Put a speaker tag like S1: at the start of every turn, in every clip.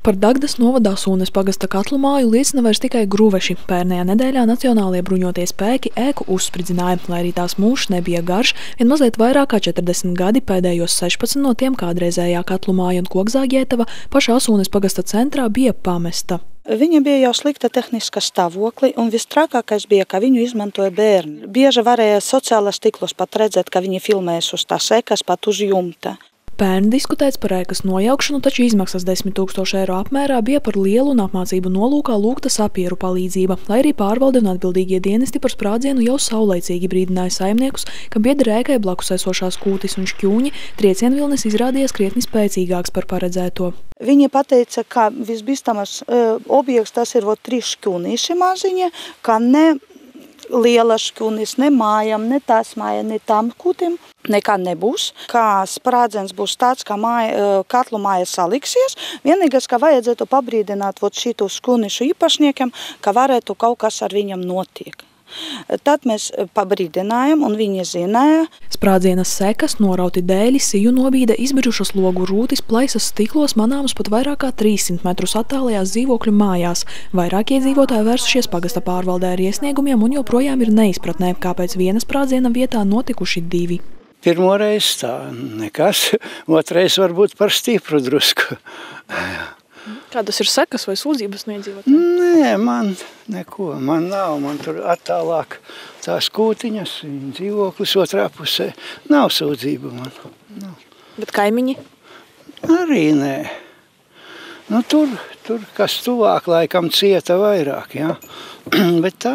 S1: Par Dagdas novada Asūnes pagasta katlu māju liecina vairs tikai gruveši. Pērnējā nedēļā Nacionālie bruņotie spēki ēku uzspridzināja, lai arī tās mūžs nebija garš, vien mazliet vairāk kā 40 gadi pēdējos 16 no tiem kādreizējā katlu māja un Kokzāģietava pašā Asūnes pagasta centrā bija pamesta.
S2: Viņa bija jau slikta tehniska stāvokli, un vistrakākais bija, ka viņu izmantoja bērni. Bieži varēja sociālās tīklos pat redzēt, ka viņi filmējas uz tās ekas, pat uz jumta.
S1: Pērn diskutēts par ēkas nojaukšanu, taču izmaksas 10 000 eiro apmērā bija par lielu un apmācību nolūkā lūgta sapieru palīdzība, lai arī pārvalde un atbildīgie dienesti par sprādzienu jau saulaicīgi brīdināja saimniekus, ka biedra ēkai blakus esošās kūtis un šķūņi triecienvilnis izrādījās krietni spēcīgāks par paredzēto.
S2: Viņi pateica, ka visbīstamās objekts tas ir 3 šķūnīši maziņi, ka ne liela šķūnis, ne mājām, ne tās māja, ne tam kūtim nekā nebūs, kā sprādziens būs tāds, ka katlu māja saliksies. Vienīgais, ka vajadzētu pabrīdināt šitu šķūnišu īpašniekiem, ka varētu kaut kas ar viņam notiek. Tad mēs pabrīdinājām, un viņi zināja.
S1: Sprādzienas sekas, norauti dēļi, siju nobīde, izbirušas logu rūtis, plaisas stiklos manāmas pat vairāk kā 300 metrus attālajās dzīvokļu mājās. Vairāk iedzīvotāji vērsušies pagasta pārvaldē ar iesniegumiem un joprojām ir neizpratnē, kāpēc viena sprādziena vietā notikuši 2.
S3: Pirmoreiz tā nekas, otrais varbūt par stipru drusku.
S1: Kādas ir sekas vai sūdzības no iedzīvotājiem?
S3: Nē, man neko, man nav, man tur attālāk tās kūtiņas, dzīvoklis otrā pusē, nav sūdzība man. Nav.
S1: Bet kaimiņi?
S3: Arī nē. Nu, tur kas tuvāk laikam cieta vairāk, jā. Bet tā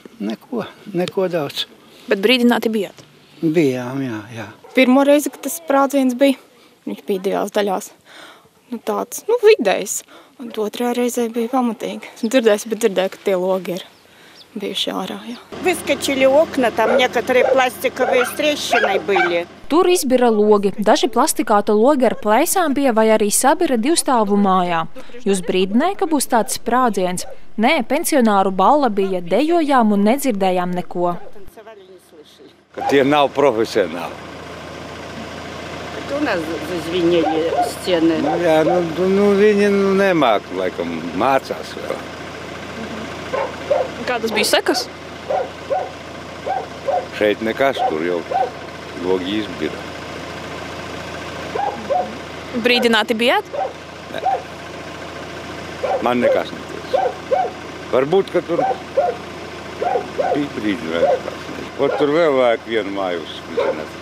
S3: neko daudz.
S1: Bet brīdināti bijāt?
S3: Bijām, jā.
S4: Pirmo reizi, kad tas sprādziens bija, viņš bija 2 daļās. Tāds, vidējs. Un otrā reizē bija pamatīgi. Dzirdēju, ka tie logi ir bijuši ārā. Jā.
S5: Выскочили окна, там некоторые пластиковые трещины были.
S6: Tur izbira logi. Daži plastikāta logi ar plēsām bija vai arī sabira 2 stāvu mājā. Jūs brīdināja, ka būs tāds sprādziens? Nē, pensionāru balla bija, dejojām un nedzirdējām neko.
S7: Tie nav profesionāli.
S5: У нас зазвенели стены.
S7: Jā, viņi nemāk, laikam, mācās vēl.
S1: Kādas bija sekas?
S7: Šeit nekas, tur jau logi izbira.
S1: Brīdināti bijāt?
S7: Nē. Man nekas neteica. Varbūt, ka tur bija brīdinājums. Tur vēl vajag vienu māju uzspridzināt.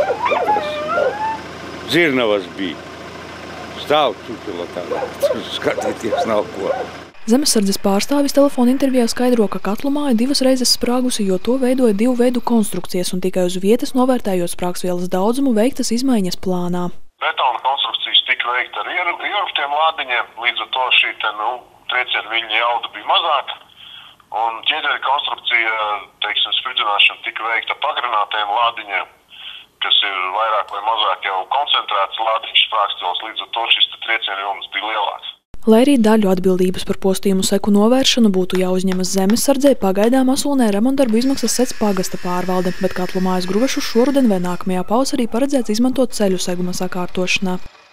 S7: Zirnavas bija. Stāv čukila tādā. Skatīties nav ko.
S1: Zemesardzes pārstāvis telefona intervijā skaidro, ka katlu māja 2 reizes sprāgusi, jo to veidoja 2 veidu konstrukcijas un tikai uz vietas novērtējot sprāgstvielas daudzumu veiktas izmaiņas plānā.
S8: Betona konstrukcijas tika veikta ar ieruktiem lādiņiem, līdz ar to šī triecienu viļņa jauda bija mazāka. Un ķieģeļa konstrukcija, spridzināšana tika veikta pagarinātajiem lādiņiem, kas ir vairāk vai mazāk jau koncentrēts lādiņš sprāgstvielas, līdz ar to šis triecienu vilnis bija lielāks.
S1: Lai arī daļu atbildības par postījumu seku novēršanu būtu jāuzņemas Zemesardzei, pagaidām Asūnē remontdarbu izmaksas sec pagasta pārvalde, bet katlu mājas gruvešus šoruden vai nākamajā pavasarī paredzēts izmantot ceļu seguma sakārtošanā.